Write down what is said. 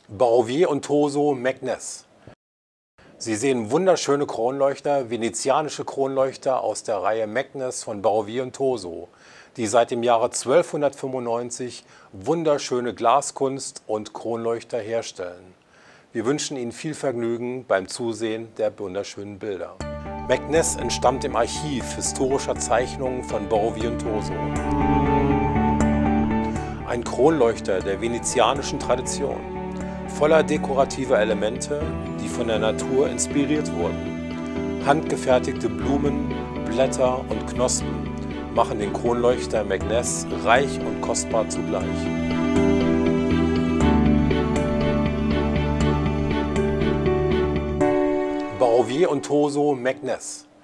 Barovier und Toso Meknès. Sie sehen wunderschöne Kronleuchter, venezianische Kronleuchter aus der Reihe Meknès von Barovier und Toso, die seit dem Jahre 1295 wunderschöne Glaskunst und Kronleuchter herstellen. Wir wünschen Ihnen viel Vergnügen beim Zusehen der wunderschönen Bilder. Meknès entstammt dem Archiv historischer Zeichnungen von Barovier und Toso. Ein Kronleuchter der venezianischen Tradition, voller dekorativer Elemente, die von der Natur inspiriert wurden. Handgefertigte Blumen, Blätter und Knospen machen den Kronleuchter Meknès reich und kostbar zugleich. Barovier und Toso Meknès.